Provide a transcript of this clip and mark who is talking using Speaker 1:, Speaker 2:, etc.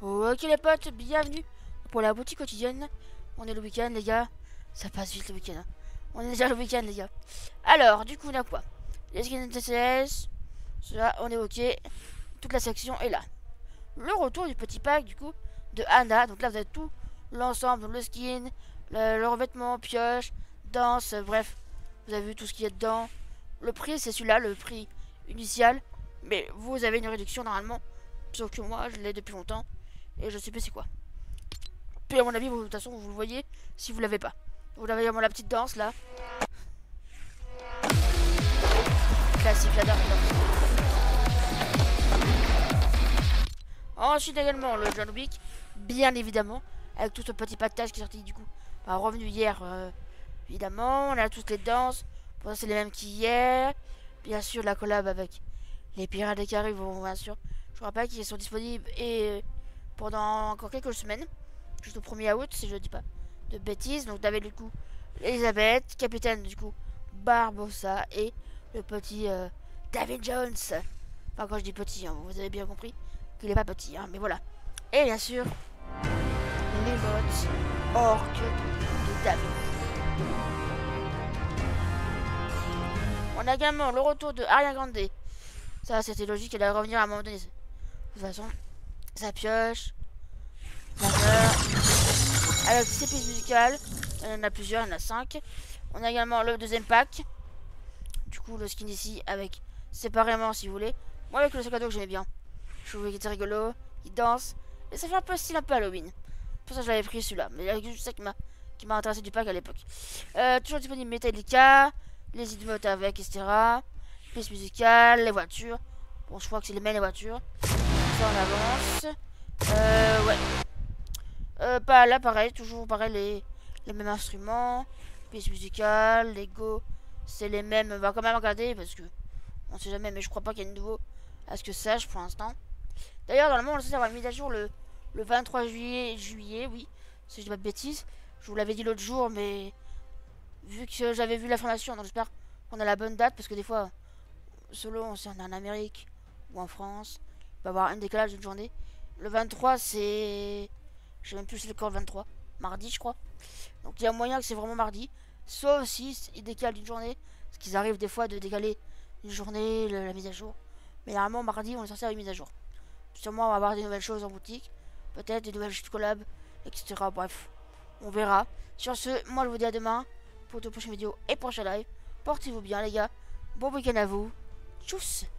Speaker 1: Ok les potes, bienvenue pour la boutique quotidienne. On est le week-end les gars, ça passe vite le week-end. Hein. On est déjà le week-end les gars. Alors du coup on a quoi? Les skins TCS, ça on est ok. Toute la section est là. Le retour du petit pack du coup de Anna. Donc là vous avez tout l'ensemble, le skin, le revêtement, pioche, danse, bref. Vous avez vu tout ce qu'il y a dedans. Le prix c'est celui-là, le prix initial. Mais vous avez une réduction normalement. Sauf que moi je l'ai depuis longtemps. Et je sais pas c'est quoi. Puis à mon avis, vous, de toute façon, vous le voyez si vous l'avez pas. Vous l'avez vraiment la petite danse là. Classique, j'adore. Ensuite également le John Wick, bien évidemment, avec tout ce petit package qui est sorti du coup, revenu hier, évidemment. On a toutes les danses. Pour ça, c'est les mêmes qu'hier. Bien sûr, la collab avec les Pirates des Caraïbes, bien sûr. Je vous rappelle qu'ils sont disponibles et pendant encore quelques semaines, jusqu'au 1er août, si je dis pas de bêtises. Donc, t'avais du coup Elisabeth, capitaine du coup Barbossa et le petit David Jones. Enfin, quand je dis petit, hein, vous avez bien compris qu'il est pas petit, hein, mais voilà. Et bien sûr, l'émote orque de David. On a également le retour de Ariana Grande. Ça, c'était logique, elle allait revenir à un moment donné. De toute façon, sa pioche, sa meurt. Avec ses pistes musicales, il y en a plusieurs, il y en a 5. On a également le deuxième pack. Du coup, le skin ici, avec séparément si vous voulez. Moi, avec le sac à dos que j'aimais bien. Je trouvais qu'il était rigolo, il danse. Et ça fait un peu style un peu Halloween. Pour ça, je l'avais pris celui-là. Mais il y a juste ça qui m'a intéressé du pack à l'époque. Toujours disponible Metallica, les emotes avec, etc. Pistes musicales, les voitures. Bon, je crois que c'est les mêmes les voitures. Ça, on avance. Ouais. Pas là, pareil, toujours pareil, les mêmes instruments, pièces musicales, Lego, c'est les mêmes. On va quand même regarder parce que on sait jamais, mais je crois pas qu'il y ait de nouveau à ce que sache pour l'instant. D'ailleurs, normalement, on sait avoir une mise à jour le 23 juillet, oui, si je dis pas de bêtises. Je vous l'avais dit l'autre jour, mais vu que j'avais vu l'information, donc j'espère qu'on a la bonne date parce que des fois, selon si on est en Amérique ou en France, il va y avoir un décalage d'une journée. Le 23, c'est. Je sais même plus si c'est le 23. Mardi, je crois. Donc il y a moyen que c'est vraiment mardi. Sauf si ils décalent d'une journée. Parce qu'ils arrivent des fois de décaler une journée, la mise à jour. Mais normalement, mardi, on est censé avoir une mise à jour. Sûrement, on va avoir des nouvelles choses en boutique. Peut-être des nouvelles collab, etc. Bref, on verra. Sur ce, moi je vous dis à demain pour de prochaines vidéos et prochains live. Portez-vous bien, les gars. Bon week-end à vous. Tchuss!